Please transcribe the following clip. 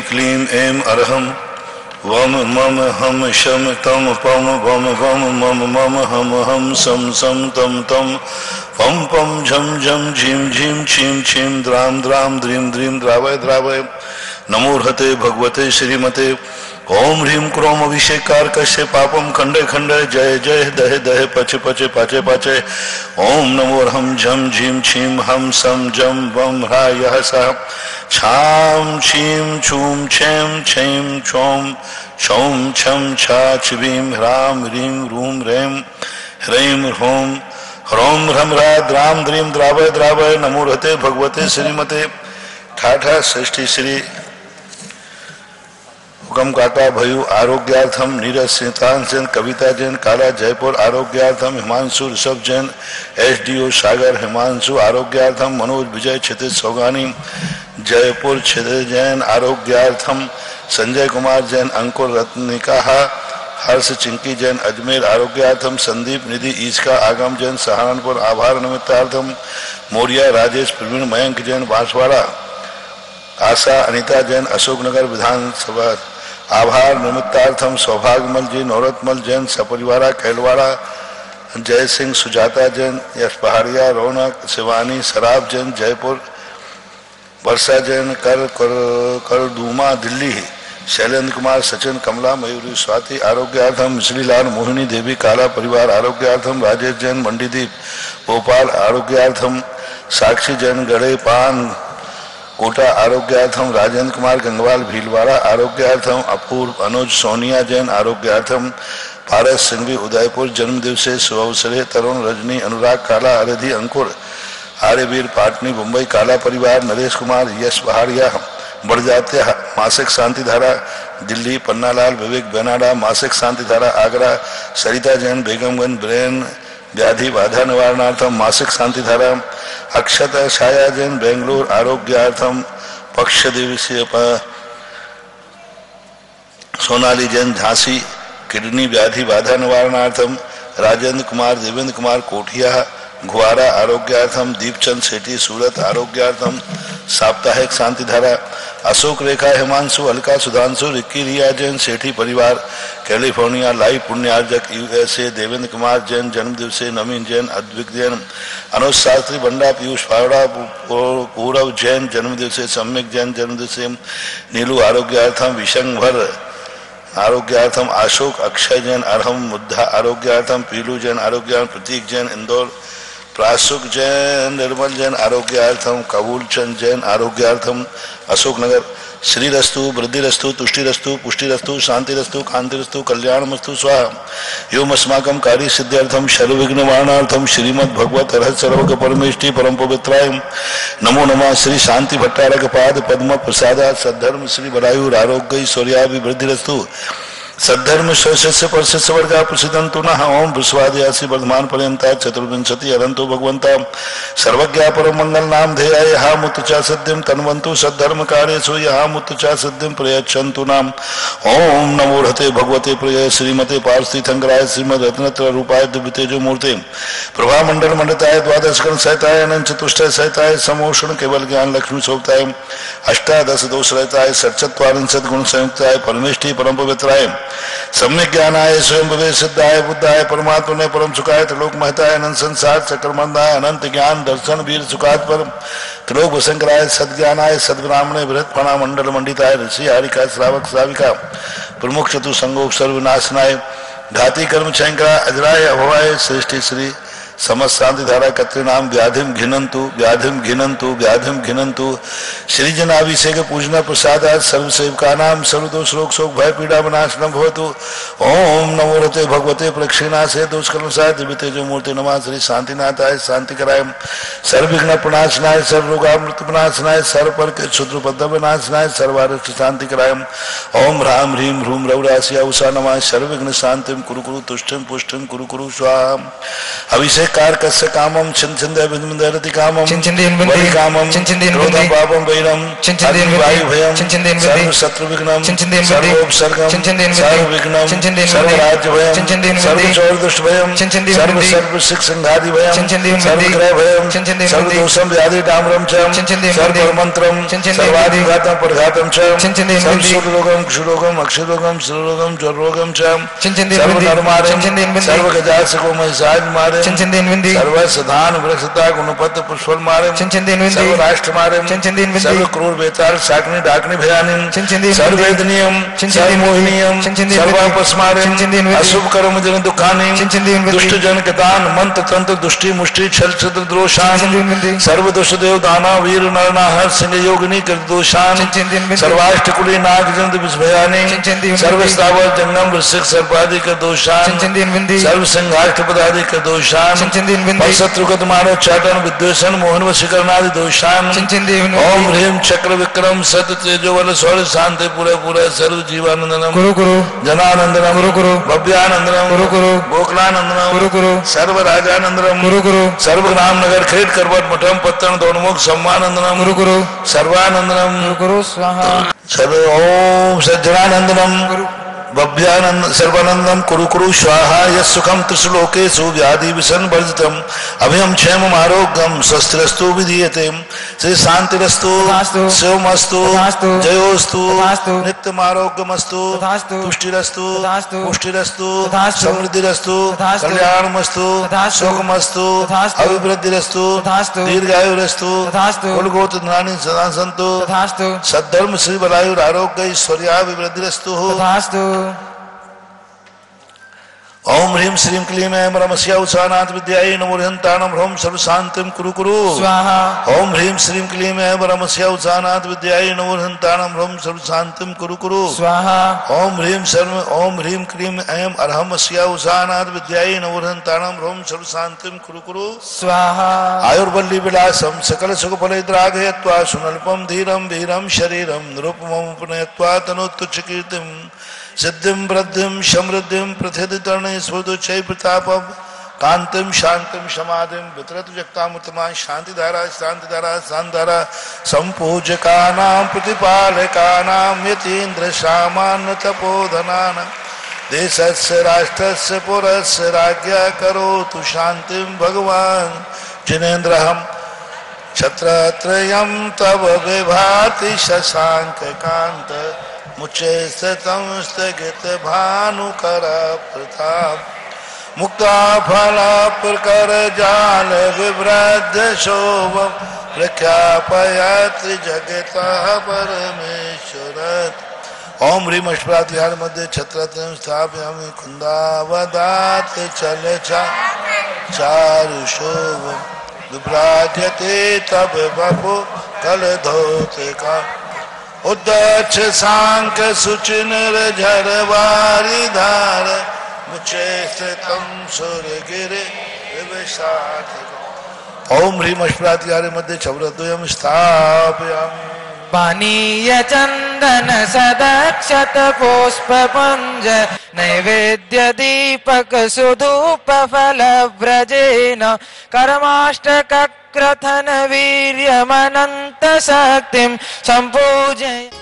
क्लीं ऐं अरहं वम मम हम शम तम पम वम वम मम मम हम हम सम सम तम तम पम पम झम झम झीम झीम छीम छीम द्राम द्राम द्रीम द्रीम द्रावय द्रावय। नमो हते भगवते श्रीमते ओम ह्रीं क्रोम अभिषेकार कश्य पापम खंडे खंडे जय जय दहे दहे पचे पचे पाचे पाचे। ओम नमो हम झम झीम छीम हम सम जम वम हा यह सा छाम छीम छूम छेम छेम छोम छौम छम छा छिवीं ह्रां ह्रीं रूं रें ह्रैं ह्रौं ह्रौं ह्रम ह्रा द्राम द्रीं द्रावय द्रावय। नमो हते भगवते श्रीमते ठाठा षष्ठी श्री हुकम काका भयु आरोग्यार्थम नीरज सिंतान जैन कविता जैन काला जयपुर आरोग्यार्थम हिमांशु ऋषभ जैन एसडीओ सागर हिमांशु आरोग्यार्थम मनोज विजय क्षितिज सौगानी जयपुर क्षितिज जैन आरोग्यार्थम संजय कुमार जैन अंकुर रत्निका हर्ष चिंकी जैन अजमेर आरोग्यार्थम संदीप निधि ईसका आगम जैन सहारनपुर आभार निमित्तार्थम मौर्या राजेश प्रवीण मयंक जैन बांसवाड़ा आशा अनिता जैन अशोकनगर विधानसभा आभार निमित्तार्थम सौभाग्यमल जी नौरतमल जैन सपरिवारा कैलवाड़ा जय सिंह सुजाता जैन यश पहाड़िया रौनक शिवानी शराब जैन जयपुर वर्षा जैन करदूमा दिल्ली शैलेंद्र कुमार सचिन कमला मयूरी स्वाति आरोग्यार्थम मिश्रीलाल मोहिनी देवी काला परिवार आरोग्यार्थम राजेश जैन मंडीदीप भोपाल आरोग्यार्थम साक्षी जैन गढ़े पान कोटा आरोग्यार्थम राजेंद्र कुमार गंगवाल भीलवाड़ा आरोग्यार्थम अपूर्व अनुज सोनिया जैन आरोग्यार्थम पारस सिंघवी उदयपुर जन्म दिवसे शुभअवसरे तरुण रजनी अनुराग काला अरधी अंकुर आर्यवीर पाटनी मुंबई काला परिवार नरेश कुमार यश पहाड़िया बढ़ मासिक शांति धारा दिल्ली पन्नालाल विवेक बेनाडा मासिक शांति धारा आगरा सरिता जैन बेगमगंज ब्रेन व्याधि बाधा निवारणार्थम मासिक शांति धारा अक्षत छाया जैन बेंगलुरु आरोग्यार्थम पक्ष दिवसीय सोनाली जैन झांसी किडनी व्याधि बाधा निवारणार्थम राजेंद्र कुमार देवेंद्र कुमार कोठिया घुआरा आरोग्यार्थम दीपचंद सेठी सूरत आरोग्यार्थम साप्ताहिक शांति धारा अशोक रेखा हिमांशु अलका सुधांशु रिक्की रिया जैन सेठी परिवार कैलिफोर्निया लाइव पुण्यार्जक यूएसए देवेंद्र कुमार जैन जन्म दिवसे नवीन जैन अद्विक जैन अनुज शास्त्री बंडा पीयूष फावड़ा पूरव जैन जन्म दिवसे सम्यक जैन जन्म दिवसे नीलू आरोग्यार्थम विशंभर आरोग्यार्थम अशोक अक्षय जैन अरहम मुद्दा आरोग्यार्थम पीलू जैन आरोग्यार्थम प्रतीक जैन इंदौर प्रासुक जैन निर्मल जैन आरोग्यार्थम कबूल चंद जैन आरोग्यार्थम अशोकनगर श्रीरस्तु वृद्धिरस्तु तुष्टिरस्तु पुष्टिरस्तु शांतिरस्तु कांतिरस्तु कल्याणमस्तु स्वाहा। योमस्माकं कार्य सिद्ध्यर्थम सर्वविघ्न निवारणार्थम श्रीमद् भगवत रहस्य सर्वज्ञ परमेष्टि परम पवित्राय नमो नमः। श्री शांति भट्टारक पाद पद्म प्रसादात् सद्धर्म श्री बलायुर आरोग्य ऐश्वर्याभिवृद्धिरस्तु सद्धर्म स्वस्य परस्य वर्गा प्रसिद्धंतु नः। ओम विश्वाद्यासी वर्धमान पर्यंता चतुर्विंशति अरंतो भगवंता सर्वज्ञा परम मंगल नाम ध्येय यहा मुत चा सद्यम तन्वंतु सद्धर्म कार्येषु यहा मुत चा सद्यम प्रयच्छन्तु नाम। ओम नमो हते भगवते प्रिय श्रीमते पार्थिथंकराय श्रीमद रत्नत्र रूपाय दिव्यतेजो मूर्ते प्रभा मंडल मंडिताय द्वादश गण सहिताय अनंत चतुष्टय सहिताय समोषण केवल ज्ञान लक्ष्मी शोभताय अष्टादश दोष रहताय षट्चत्वारिंशत् गुण संयुक्ताय परमेष्टि परम पवित्राय सम्यक ज्ञानाय स्वयं भवे सिद्धाय बुद्धाय परमात्मने परम सुखाय त्रिलोक महताय अनंत संसार चक्रमंदाय अनंत ज्ञान दर्शन वीर सुखात पर त्रिलोक वसंकराय सद्ज्ञानाय सद्ब्राह्मणे बृहत फणा मंडल मंडिताय ऋषि हारिका श्रावक श्राविका प्रमुख चतु संगोप सर्वनाशनाय घाती कर्म शंकरा अजराय अभवाय श्रेष्ठी श्री समस्त शांति धारा कत्र नाम व्याधिम घिनंतु व्याधिम घिनंतु व्याधिम घिनंतु श्री जनाभिषेक पूजना प्रसाद सर्वसेवका नाम सर्वदोष रोग शोक भय पीड़ा विनाशनम भवतु। ओम नमो रते भगवते प्रक्षिणासे दोषकर्मसाय दिव्यतेजो मूर्ति नमः। श्री शांतिनाथाय शांति कराय सर्वविघ्न प्रणाशनाय सर्वरोगामृत विनाशनाय सर्वपर के क्षुद्र पद्म विनाशनाय सर्वारिष्ट शांति कराय। ओम ह्रां ह्रीं ह्रूं रौरास्या उषा नमः। सर्वविघ्न शांतिम कुरु कुरु तुष्टिम पुष्टिम कुरु कुरु स्वाहा। अभिषेक कारकस्य कामं छिन्दिन्दे विन्दिन्दति कामं छिन्दिन्दे वरि कामं छिन्दिन्दे क्रोधं पापं वैरं छिन्दिन्दे वायु भयं छिन्दिन्दे सर्व शत्रु विघ्नं छिन्दिन्दे सर्वोपसर्गं छिन्दिन्दे सर्व विघ्नं छिन्दिन्दे सर्व राज्य भयं छिन्दिन्दे सर्व चोर दुष्ट भयं छिन्दिन्दे सर्व सर्व सिख संघादि भयं छिन्दिन्दे सर्व ग्रह भयं छिन्दिन्दे सर्व दोषं व्याधि डामरं च छिन्दिन्दे सर्व मंत्रं सर्वाधिघातं पदघातं च छिन्दिन्दे सर्व शूलरोगं क्षुरोगं अक्षरोगं श्रुरोगं ज्वरोगं च छिन्दिन्दे सर्व नरमारं सर्व गजासको महिषाज मारे सर्व सधान वृक्षता गुणपत पुष्पल मारे सर्व राष्ट्र मारे सर्व क्रूर बेताल शाकनी डाकनी भयानी सर्वेदनियम सर्वमोहिनियम सर्वापस मारे अशुभ कर्म जन दुखानी दुष्ट जन कतान मंत्र तंत्र दुष्टि मुष्टि छल छद्र दोषान सर्व दोष देव दाना वीर नरनाहर सिंह योगिनी कर दोषान सर्वाष्ट कुली नाग जंत विषभयानी सर्व स्थावर जंगम वृश्चिक सर्पादि कर दोषान सर्व संघाष्ट पदादि कर दोषान शत्रुगत मानव चाटन विद्वेषण मोहन वशीकरणादि दोषान ओम ह्रीम चक्र विक्रम सत तेजोवल स्वर शांति पूरे पूरे सर्व जीवानंदनम गुरु गुरु जनानंदनम गुरु गुरु भव्यानंदनम गुरु गुरु गोकुलानंदनम गुरु गुरु सर्व राजानंदनम गुरु गुरु सर्व ग्राम नगर खेत करवट मठम पत्तन दोनमुख सम्मानंदनम गुरु गुरु सर्वानंदनम गुरु गुरु स्वाहा सर्व ओम सज्जनानंदनम भव्यानंद सर्वानंदम कुरु कुरु स्वाहा यस्सुखम त्रिश्लोकेषु व्याधि विषण वर्जितम अभयम क्षेमम आरोग्यम स्वस्तिरस्तु विधीयते श्री शांतिरस्तु शिवमस्तु जयोस्तु नित्यम आरोग्यमस्तु तुष्टिरस्तु पुष्टिरस्तु समृद्धिरस्तु कल्याणमस्तु शोकमस्तु अभिवृद्धिरस्तु दीर्घायुरस्तु कुलगोत्र धनानि सदा सन्तु सद्धर्म श्री बलायुर आरोग्य ऐश्वर्याभिवृद्धिरस्तु ओम ह्रीम श्रीम क्लीम ऐं रमस्या उषानाथ विद्यायै नमो हन्ताणं ह्रौं सर्वशान्तिं कुरु कुरु स्वाहा ओम ह्रीम श्रीम क्लीम ऐं रमस्या उषानाथ विद्यायै नमो हन्ताणं ह्रौं सर्वशान्तिं कुरु कुरु स्वाहा ओम ह्रीम क्लीम ऐं अरहमस्या उषानाथ विद्यायै नमो हन्ताणं ह्रौं सर्वशान्तिं कुरु कुरु स्वाहा आयुर्वल्ली विलासं सकल सुख फलैद्राघयत्वा सुनल्पं धीरं वीरं शरीरं निरुपममुपनयत्वा तनोत्तुच्च कीर्तिं सिद्धिं वृद्धिं समृद्धिं प्रथितर्णे स्फुरतु चै प्रतापं कांतिं शांतिं समाधिं वितरतु जगतामुत्तमा शांतिधारा शांतिधारा शांतिधारा संपूजकानां प्रतिपालकानां यतीन्द्र सामान्य तपोधनानां देशस्य राष्ट्रस्य पुरस्य राज्ञा करोतु शांतिं भगवान् जिनेन्द्रहं छत्रत्रयं तव विभाति शशांककांत मुचे स्थितं स्थगित भानुकर प्रताप मुक्ता फला प्रकर जाल विवृद्ध शोभ प्रख्यापयति जगतः परमेश्वर ओम ह्रीम अष्टप्रधान मध्ये छत्रत्रयं स्थापयामि कुन्दावदात् चल चारु शोभ विभ्राजते तब बपु कलधोते का उदक्ष सांक सुचिनर झरवारी धार मुचे स्थितं सुरगिरे विवशात ओम ह्रीम अष्टप्रधान मध्ये छत्रत्रयं स्थापयामि पानीय चंदन सदक्षत पुष्प पुंज नैवेद्य दीपक सुधूप फल व्रजेन कर्माष्टक क्रथन वीर्यमनंत शक्तिं संपूजय।